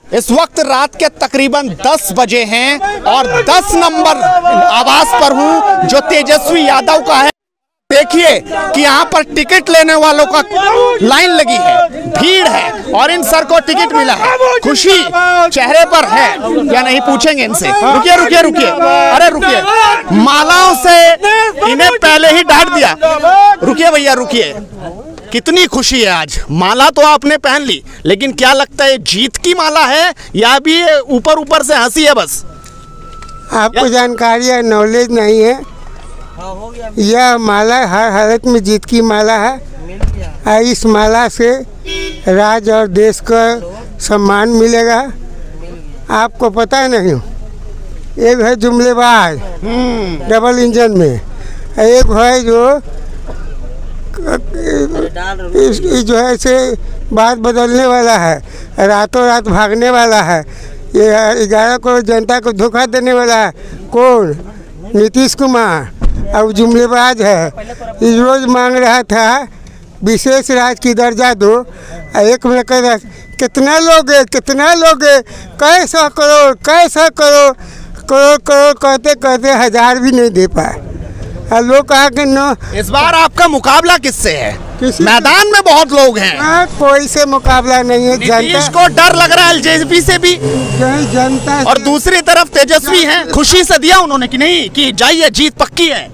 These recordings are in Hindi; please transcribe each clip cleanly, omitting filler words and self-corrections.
इस वक्त रात के तकरीबन 10 बजे हैं और 10 नंबर आवास पर हूं जो तेजस्वी यादव का है। देखिए कि यहाँ पर टिकट लेने वालों का लाइन लगी है, भीड़ है और इन सर को टिकट मिला है। खुशी चेहरे पर है या नहीं पूछेंगे इनसे। रुकिए रुकिए रुकिए, अरे रुकिए, मालाओं से इन्हें पहले ही डांट दिया। रुकिए भैया रुकिए, कितनी खुशी है आज। माला तो आपने पहन ली, लेकिन क्या लगता है जीत की माला है या भी ऊपर ऊपर से हंसी है बस? आपको जानकारी है, नॉलेज नहीं है। यह माला हर हालत में जीत की माला है। इस माला से राज्य और देश का सम्मान मिलेगा। आपको पता है नहीं, एक है जुमलेबाज डबल इंजन में, एक है जो है से बात बदलने वाला है, रातों रात भागने वाला है। ये 11 करोड़ जनता को धोखा देने वाला है। कौन? नीतीश कुमार। अब जुमलेबाज है। इस रोज मांग रहा था विशेष राज्य की दर्जा दो। एक में कह रहा कितना लोगे, कितना लोगे, कैसा करोड़, कैसा करोड़, करोड़ करोड़ कहते कहते 1000 भी नहीं दे पाए। लोग कहा कि नो। इस बार आपका मुकाबला किससे है? मैदान में बहुत लोग हैं। कोई से मुकाबला नहीं है। नीतीश को डर लग रहा है एलजेपी से भी, जनता। और दूसरी तरफ तेजस्वी हैं, खुशी से दिया उन्होंने कि नहीं कि जाइए जीत पक्की है।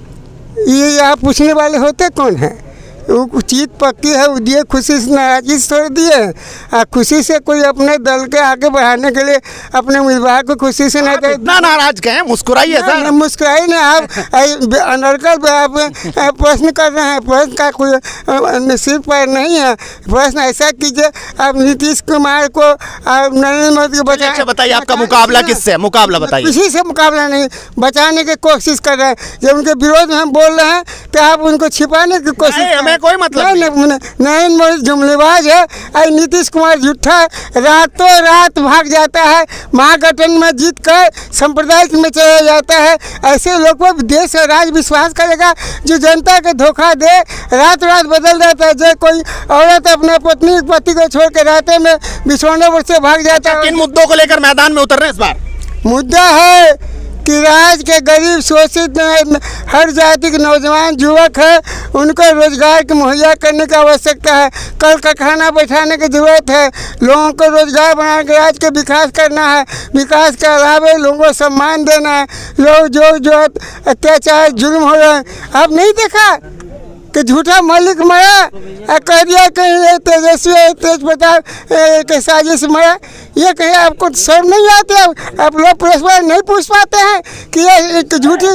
ये आप पूछने वाले होते कौन है? वो जीत पक्की है, वो दिए खुशी से, नाराजगी से छोड़ दिए। खुशी से कोई अपने दल के आगे बढ़ाने के लिए अपने उम्मीदवार को खुशी से नहीं करे। इतना नाराज गए, मुस्कुराइए सर। मुस्कुराइए नहीं, आप अनर्गल आप प्रश्न कर रहे हैं। प्रश्न का कोई सिर पर नहीं है। प्रश्न ऐसा कीजिए, आप नीतीश कुमार को नरेंद्र मोदी को बचा। अच्छा बताइए, आपका मुकाबला किससे? मुकाबला बताइए। किसी से मुकाबला नहीं, बचाने की कोशिश कर रहे हैं। जब उनके विरोध में हम बोल रहे हैं तो आप उनको छिपाने की कोशिश। कोई मतलब नरेंद्र मोदी जुमलेबाज है। नीतीश कुमार झूठा है, रातों रात भाग जाता है, महागठबंधन में जीत कर सांप्रदायिक में चला जाता है। ऐसे लोग पर देश और राज्य विश्वास करेगा जो जनता के धोखा दे, रात रात बदल जाता है। जो कोई औरत अपने पति को छोड़ के रास्ते में बिछोने से भाग जाता है। किन मुद्दों को लेकर मैदान में उतर रहे हैं इस बार? मुद्दा है कि राज्य के गरीब शोषित हर जाति के नौजवान युवक है, उनको रोजगार की मुहैया करने की आवश्यकता है। कल का खाना बैठाने की जरूरत है। लोगों को रोजगार बना के राज्य के विकास करना है। विकास के अलावा लोगों को सम्मान देना है। लोग जो अत्याचार जुल्म हो रहे हैं, आप नहीं देखा कि झूठा मलिक मरा, कह दिया कहीं तेजस्वी तेज प्रताप के साजिश मरा। ये कहीं आपको शर्म नहीं आती? आप लोग प्रश्न नहीं पूछ पाते हैं कि ये झूठी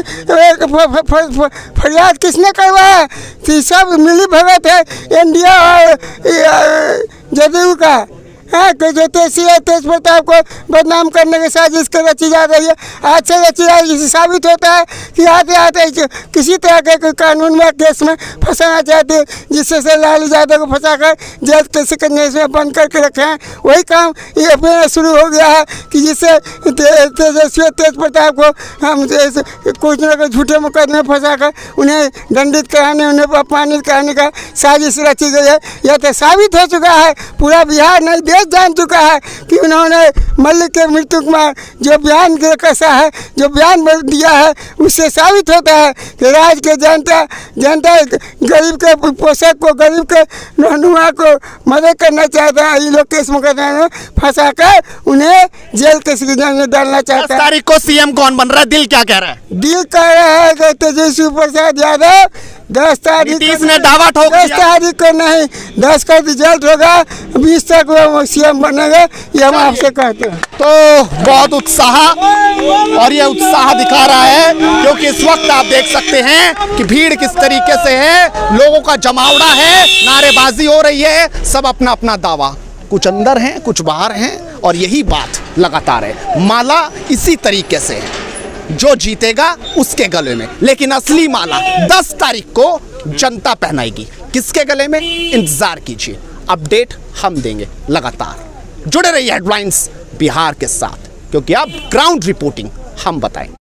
फरियाद किसने करवाया? कि सब मिली भगत है इंडिया और जदयू का। कि जो तेज प्रताप को बदनाम करने की साजिश कर रची जा रही है। आज से रची जा रही है, साबित होता है कि आते आते किसी तरह के कानून में केस में फंसाना चाहते हैं, जिससे से लालू यादव को फंसाकर जेल के सिकंजे में बंद करके रखे हैं। वही काम ये अपने शुरू हो गया है कि जिससे तेजस्वी तेज प्रताप को हम कुछ न कुछ झूठे मुकदमे फंसाकर उन्हें दंडित कराने, उन्हें अपमानित कराने का साजिश रची गई है। यह तो साबित हो चुका है, पूरा बिहार नहीं देश जान चुका है कि उन्होंने मल्लिक के मृत्यु कुमार जो बयान कैसा है, जो बयान दिया है, उससे साबित होता है कि राज्य के जनता गरीब के पोषक को, गरीब के रहनुमा को मदद करना चाहता है। ये लोग केस मुकदमे में फंसा कर उन्हें जेल के सिकंजे में डालना चाहता है। 10 तारीख को सीएम कौन बन रहा है? दिल क्या कह रहा है? दिल कह रहा है कि तेजस्वी प्रसाद यादव 10 तारीख ने दावा ठोक दिया। 10 तारीख को नहीं, 10 का रिजल्ट होगा, 20 तक वो सीएम बनेगा, ये हम आपसे कहते हैं। तो बहुत उत्साह, और ये उत्साह दिखा रहा है क्योंकि इस वक्त आप देख सकते हैं कि भीड़ किस तरीके से है, लोगों का जमावड़ा है, नारेबाजी हो रही है, सब अपना अपना दावा, कुछ अंदर हैं कुछ बाहर हैं, और यही बात लगातार है। माला इसी तरीके से है, जो जीतेगा उसके गले में, लेकिन असली माला 10 तारीख को जनता पहनाएगी। किसके गले में? इंतजार कीजिए, अपडेट हम देंगे लगातार। जुड़े रहिए हेडलाइंस बिहार के साथ, क्योंकि अब ग्राउंड रिपोर्टिंग हम बताएंगे।